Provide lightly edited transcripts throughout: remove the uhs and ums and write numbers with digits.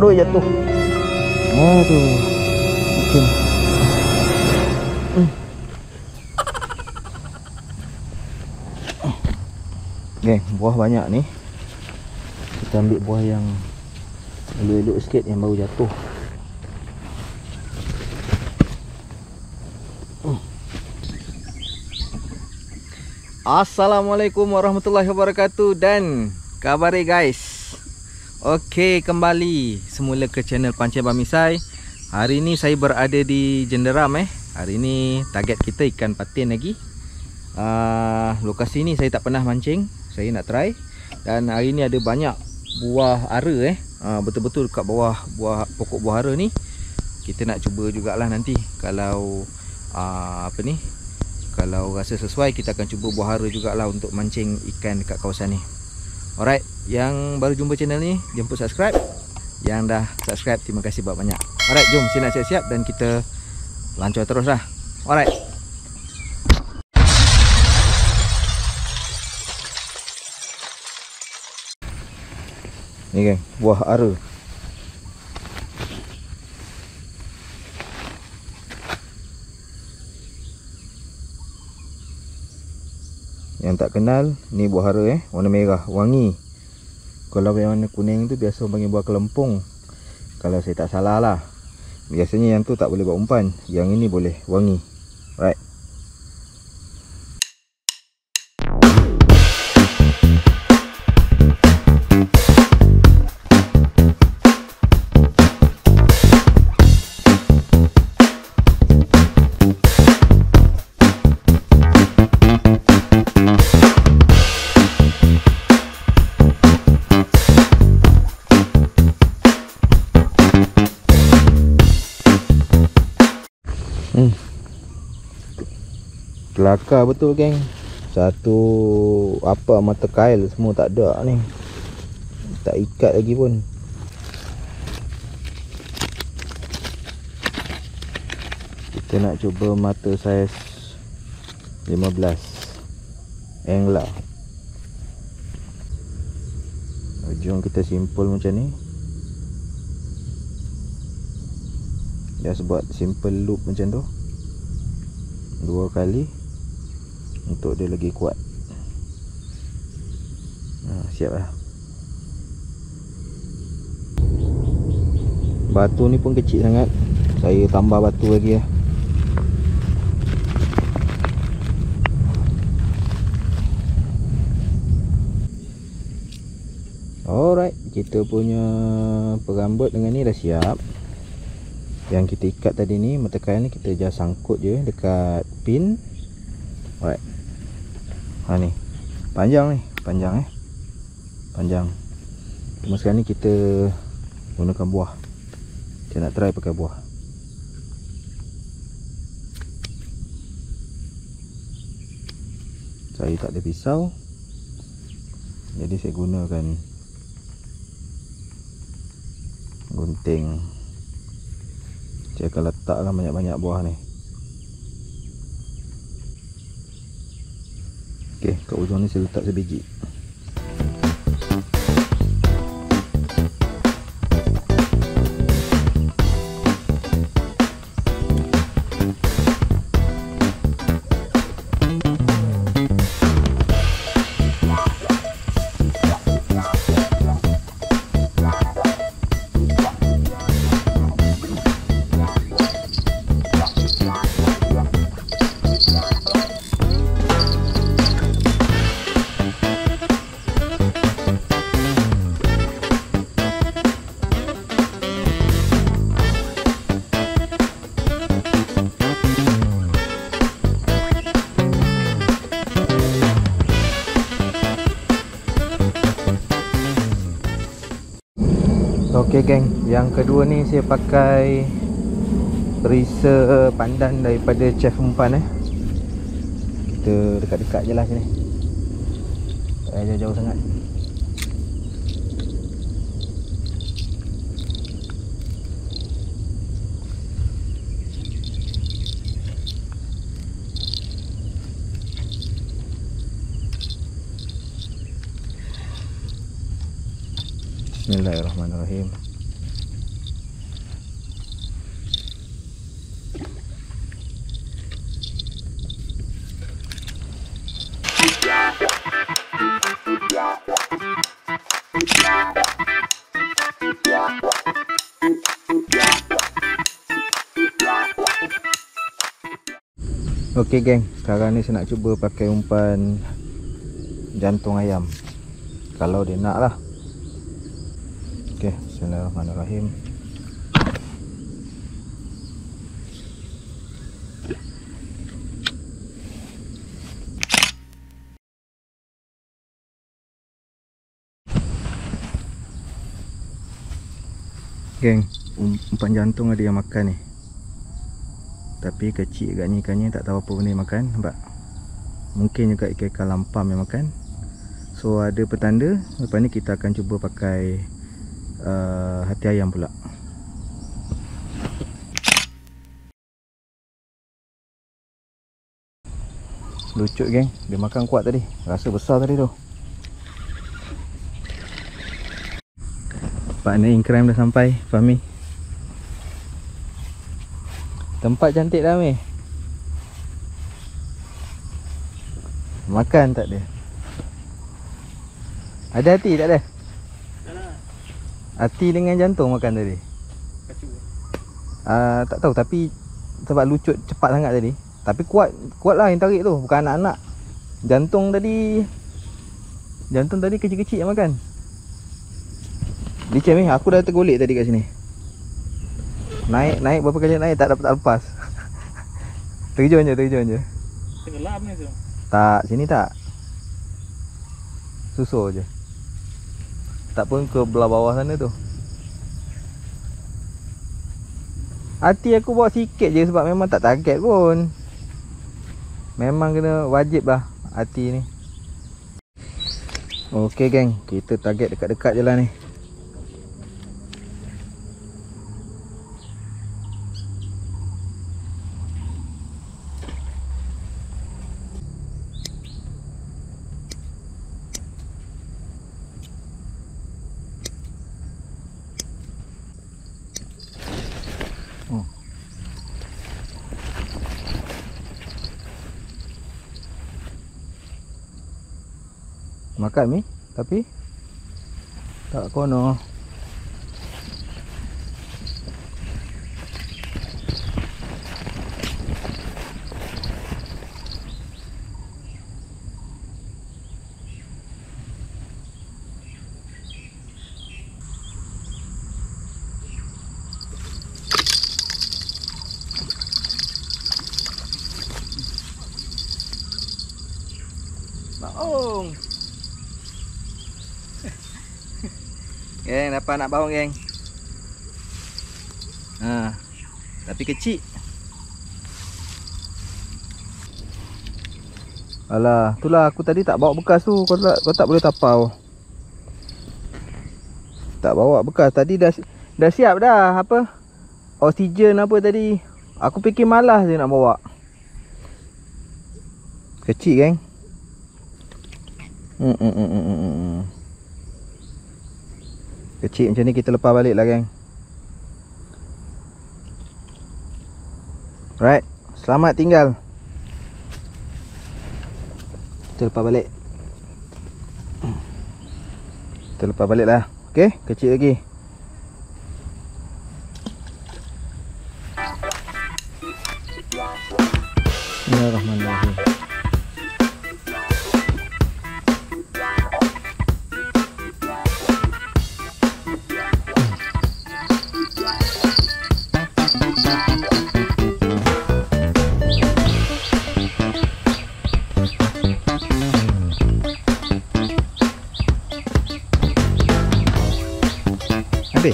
jatuh. Aduh. Mungkin. Geng, buah banyak ni. Kita ambil buah yang elok-elok sikit, yang baru jatuh. Assalamualaikum warahmatullahi wabarakatuh. Dan kabari guys. Okey, kembali semula ke channel Pancing Bamisai. Hari ni saya berada di Jenderam. Hari ni target kita ikan patin lagi. Lokasi ni saya tak pernah mancing. Saya nak try. Dan hari ni ada banyak buah ara. Betul-betul dekat bawah pokok buah ara ni. Kita nak cuba jugalah nanti. Kalau kalau rasa sesuai, kita akan cuba buah ara jugalah untuk mancing ikan dekat kawasan ni. Alright, yang baru jumpa channel ni, jemput subscribe. Yang dah subscribe, terima kasih banyak. Alright, jom saya nak siap-siap dan kita lancar terus lah. Alright. Ni geng, buah ara. Yang tak kenal, ni buah ara warna merah, wangi. Kalau yang warna kuning tu biasa panggil buah kelempung, kalau saya tak salah lah. Biasanya yang tu tak boleh buat umpan, yang ini boleh, wangi. Right. Kelakar betul geng. Satu mata kail semua tak ada ni. Tak ikat lagi pun. Kita nak cuba mata saiz 15 angler. Jom kita simpul macam ni. Dia buat simple loop macam tu 2 kali untuk dia lagi kuat. Siap lah. Batu ni pun kecil sangat. Saya tambah batu lagi lah. Alright, kita punya perambut dengan ni dah siap. Yang kita ikat tadi ni, mata kail ni kita just sangkut je dekat pin. Alright. Ni panjang ni, panjang. Cuma sekarang ni kita gunakan buah. Saya nak try pakai buah. Saya tak ada pisau, jadi saya gunakan gunting. Saya akan letakkan banyak-banyak buah ni. Okey, kat ujung ni saya letak sebiji. Okey geng, yang kedua ni saya pakai perisa pandan daripada Chef Umpan. Kita dekat-dekat je lah sini, tak payah jauh-jauh sangat. Bismillahirrahmanirrahim. Okey geng, sekarang ni saya nak cuba pakai umpan jantung ayam. Kalau dia nak lah. Okey, bismillahirrahmanirrahim. Geng, umpan jantung ada yang makan ni. Tapi kecil agaknya ikannya, tak tahu apa benda yang makan. Nampak? Mungkin juga ikan lampam yang makan. So ada petanda. Lepas ni kita akan cuba pakai hati ayam pula. Lucut geng, dia makan kuat tadi. Rasa besar tadi tu. Partner in crime dah sampai, Fahmi. Tempat cantik dah Mi. Makan tak dia? Ada hati tak ada? Tak ada. Hati dengan jantung makan tadi. Tak tahu, tapi sebab lucut cepat sangat tadi. Tapi kuat lah yang tarik tu, bukan anak-anak. Jantung tadi kecil-kecil yang makan. Licin Mi, aku dah tergolek tadi kat sini. Naik berapa kali naik tak dapat lepas. Terjun je. Tenggelam ni tu. Tak, sini tak. Susur je. Tak pun ke belah bawah sana tu. Hati aku bawa sikit je sebab memang tak target pun. Memang kena wajib lah hati ni. Okey geng, kita target dekat-dekat je lah ni. Makan Mi, tapi tak kono. Baung. Geng, dapat anak baung geng. Tapi kecil. Alah, itulah aku tadi tak bawa bekas tu. Kau tak boleh tapau. Tak bawa bekas. Tadi dah siap dah apa? Oksigen apa tadi. Aku fikir malas je nak bawa. Kecil geng. Kecil macam ni kita lepas balik lah geng. Right, selamat tinggal. Kita lepas balik. Kita lepas balik lah. Okay, kecil lagi. Bismillahirrahmanirrahim. Habis.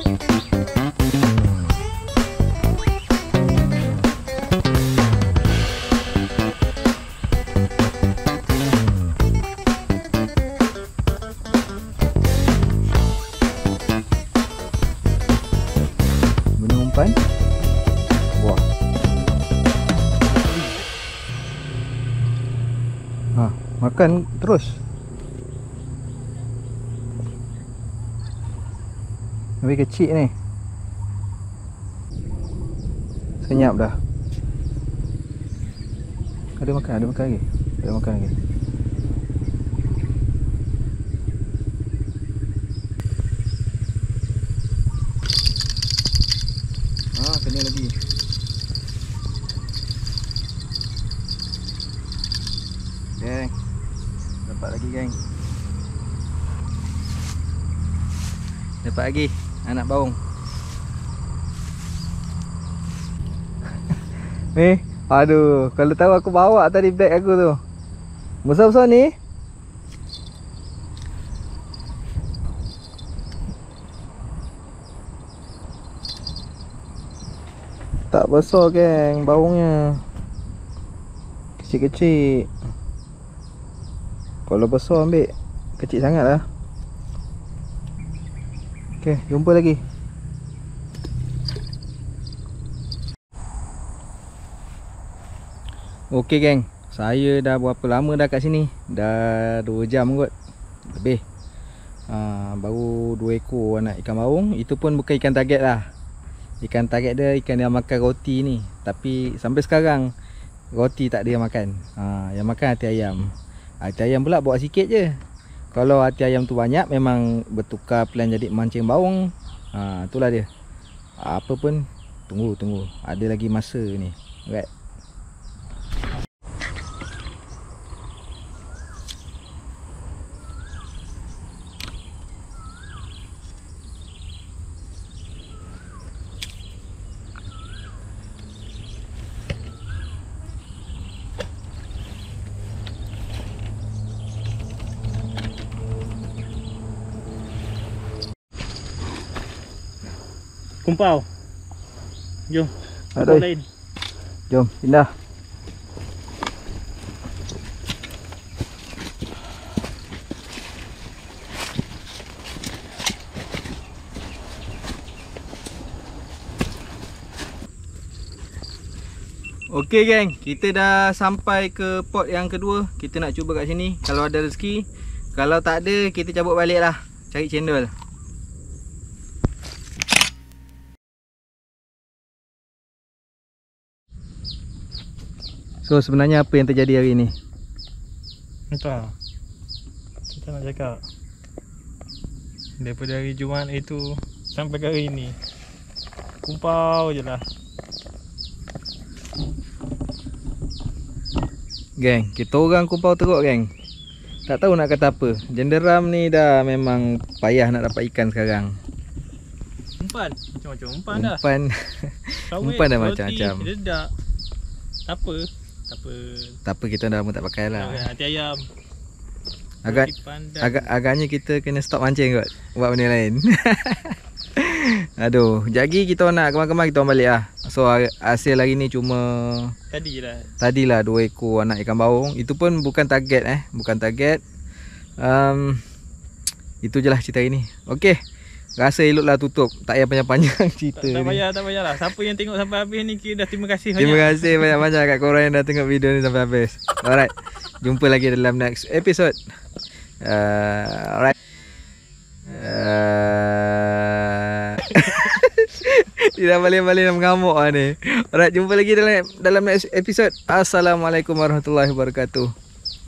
Benda umpan. Wah. Makan terus. Lebih kecil ni. Senyap dah. Ada makan lagi. Ada makan lagi. kena lagi. Geng, dapat lagi geng. Dapat lagi anak baung. Ni, aduh, kalau tahu aku bawa tadi beg aku tu. Besar-besar ni. Tak besar geng baungnya. Kecil-kecil. Kalau besar ambil kecil sangat lah. Okay, jumpa lagi. Okay geng, saya dah berapa lama dah kat sini? Dah 2 jam kot lebih. Baru 2 ekor anak ikan baung. Itu pun bukan ikan target lah. Ikan target dia ikan yang makan roti ni. Tapi sampai sekarang roti tak ada yang makan. Yang makan hati ayam. Hati ayam pula bawa sikit je. Kalau hati ayam tu banyak, memang bertukar plan jadi mancing baung. Itulah dia. Apa pun, tunggu. Ada lagi masa ni. Alright. Kumpau. Jom. Aduh. Kumpau lain. Jom, pindah. Okey geng, kita dah sampai ke pot yang kedua. Kita nak cuba kat sini. Kalau ada rezeki, kalau tak ada, kita cabut balik lah. Cari cendol. So sebenarnya apa yang terjadi hari ni? Entah. Kita nak cakap. Daripada hari Jumaat itu sampai ke hari ni, kumpau je lah. Geng, kita orang kumpau teruk geng. Tak tahu nak kata apa. Jenderam ni dah memang payah nak dapat ikan sekarang. Umpan. Macam-macam umpan dah. Umpan dah macam-macam. Dedak. Tak apa. Tak apa, kita dah pun tak pakai lah. Hati ayam. Agaknya kita kena stop mancing kot. Buat benda lain. Aduh, jagi kita nak kemar-kemar kita orang balik lah. So hasil hari ni cuma Tadilah 2 ekor anak ikan baung. Itu pun bukan target bukan target. Itu je lah cerita hari ni. Okey. Rasa eloklah tutup. Tak payah panjang-panjang cerita tak payahlah. Siapa yang tengok sampai habis ni, kita dah terima kasih banyak. Terima kasih banyak-banyak kat korang yang dah tengok video ni sampai habis. Alright. Jumpa lagi dalam next episode. Alright. Tidak balik-balik nak mengamuk lah ni. Alright, jumpa lagi dalam next episode. Assalamualaikum warahmatullahi wabarakatuh.